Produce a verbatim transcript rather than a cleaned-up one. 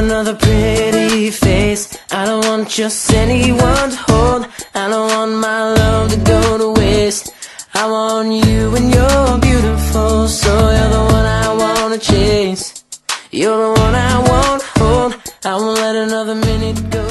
another pretty face. I don't want just anyone to hold. I don't want my love to go to waste. I want you and you're beautiful, so you're the one I wanna chase. You're the one I won't hold. I won't let another minute go.